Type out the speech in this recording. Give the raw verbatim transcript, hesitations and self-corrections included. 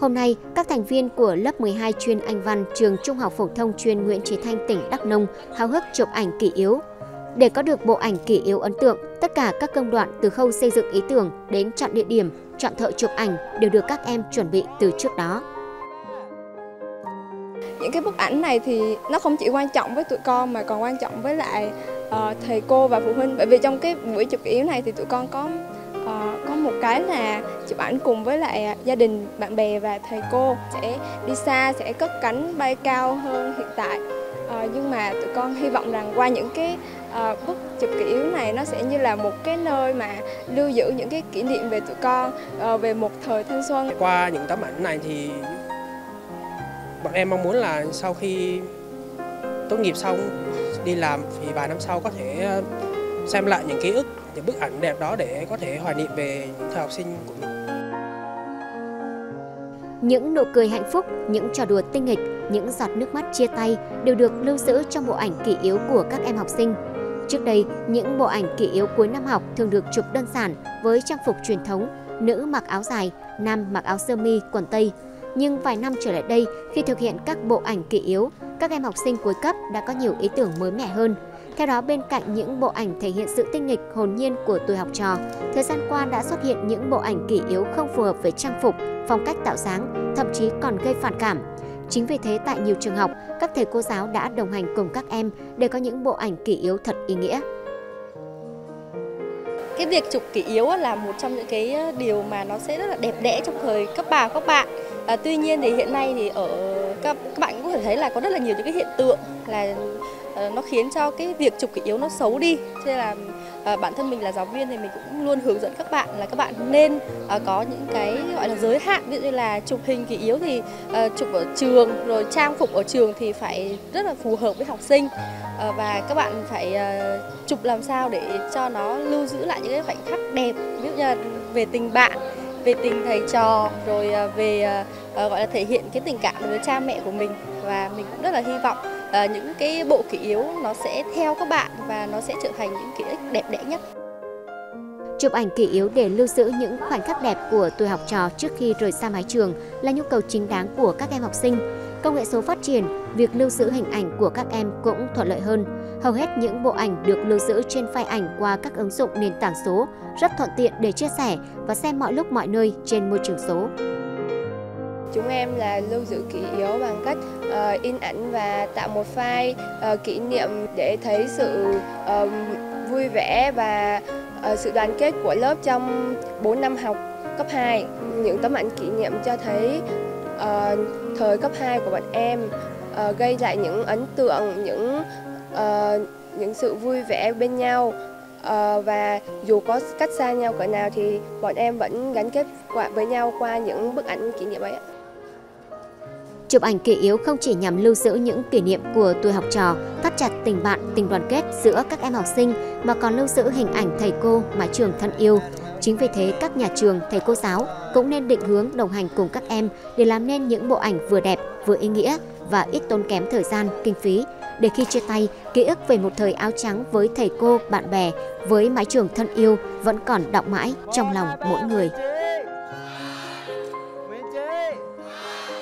Hôm nay, các thành viên của lớp mười hai chuyên Anh văn trường Trung học phổ thông chuyên Nguyễn Chí Thanh tỉnh Đắk Nông háo hức chụp ảnh kỷ yếu. Để có được bộ ảnh kỷ yếu ấn tượng, tất cả các công đoạn từ khâu xây dựng ý tưởng đến chọn địa điểm, chọn thợ chụp ảnh đều được các em chuẩn bị từ trước đó. Những cái bức ảnh này thì nó không chỉ quan trọng với tụi con mà còn quan trọng với lại uh, thầy cô và phụ huynh. Bởi vì trong cái buổi chụp kỷ yếu này thì tụi con có uh, có một cái là chụp ảnh cùng với lại gia đình, bạn bè và thầy cô, sẽ đi xa, sẽ cất cánh bay cao hơn hiện tại. Uh, nhưng mà tụi con hy vọng rằng qua những cái uh, bức chụp kỷ yếu này nó sẽ như là một cái nơi mà lưu giữ những cái kỷ niệm về tụi con, uh, về một thời thanh xuân. Qua những tấm ảnh này thì bọn em mong muốn là sau khi tốt nghiệp xong đi làm thì vài năm sau có thể xem lại những ký ức, những bức ảnh đẹp đó để có thể hoài niệm về những thời học sinh của mình. Những nụ cười hạnh phúc, những trò đùa tinh nghịch, những giọt nước mắt chia tay đều được lưu giữ trong bộ ảnh kỷ yếu của các em học sinh. Trước đây, những bộ ảnh kỷ yếu cuối năm học thường được chụp đơn giản với trang phục truyền thống, nữ mặc áo dài, nam mặc áo sơ mi, quần tây. Nhưng vài năm trở lại đây, khi thực hiện các bộ ảnh kỷ yếu, các em học sinh cuối cấp đã có nhiều ý tưởng mới mẻ hơn. Theo đó, bên cạnh những bộ ảnh thể hiện sự tinh nghịch, hồn nhiên của tuổi học trò, thời gian qua đã xuất hiện những bộ ảnh kỷ yếu không phù hợp với trang phục, phong cách tạo dáng, thậm chí còn gây phản cảm. Chính vì thế, tại nhiều trường học, các thầy cô giáo đã đồng hành cùng các em để có những bộ ảnh kỷ yếu thật ý nghĩa. Cái việc chụp kỷ yếu là một trong những cái điều mà nó sẽ rất là đẹp đẽ trong thời cấp ba các bạn. À, tuy nhiên thì hiện nay thì ở các, các bạn cũng có thể thấy là có rất là nhiều những cái hiện tượng là uh, nó khiến cho cái việc chụp kỷ yếu nó xấu đi. Cho nên là uh, bản thân mình là giáo viên thì mình cũng luôn hướng dẫn các bạn là các bạn nên uh, có những cái gọi là giới hạn, ví dụ như là chụp hình kỷ yếu thì uh, chụp ở trường, rồi trang phục ở trường thì phải rất là phù hợp với học sinh. Uh, và các bạn phải uh, chụp làm sao để cho nó lưu giữ lại những cái khoảnh khắc đẹp, ví dụ như là về tình bạn, về tình thầy trò, rồi về uh, gọi là thể hiện cái tình cảm với cha mẹ của mình. Và mình cũng rất là hy vọng uh, những cái bộ kỷ yếu nó sẽ theo các bạn và nó sẽ trở thành những ký ức đẹp đẽ nhất. Chụp ảnh kỷ yếu để lưu giữ những khoảnh khắc đẹp của tuổi học trò trước khi rời xa mái trường là nhu cầu chính đáng của các em học sinh. Công nghệ số phát triển, việc lưu giữ hình ảnh của các em cũng thuận lợi hơn. Hầu hết những bộ ảnh được lưu giữ trên file ảnh qua các ứng dụng nền tảng số, rất thuận tiện để chia sẻ và xem mọi lúc mọi nơi trên môi trường số. Chúng em là lưu giữ kỷ yếu bằng cách uh, in ảnh và tạo một file uh, kỷ niệm để thấy sự uh, vui vẻ và uh, sự đoàn kết của lớp trong bốn năm học cấp hai. Những tấm ảnh kỷ niệm cho thấy uh, thời cấp hai của bọn em uh, gây lại những ấn tượng, những uh, những sự vui vẻ bên nhau. Uh, và dù có cách xa nhau cỡ nào thì bọn em vẫn gắn kết với nhau qua những bức ảnh kỷ niệm ấy. Chụp ảnh kỷ yếu không chỉ nhằm lưu giữ những kỷ niệm của tuổi học trò, thắt chặt tình bạn, tình đoàn kết giữa các em học sinh, mà còn lưu giữ hình ảnh thầy cô, mái trường thân yêu. Chính vì thế, các nhà trường, thầy cô giáo cũng nên định hướng đồng hành cùng các em để làm nên những bộ ảnh vừa đẹp, vừa ý nghĩa và ít tốn kém thời gian, kinh phí, để khi chia tay, ký ức về một thời áo trắng với thầy cô, bạn bè, với mái trường thân yêu vẫn còn đọng mãi trong lòng mỗi người.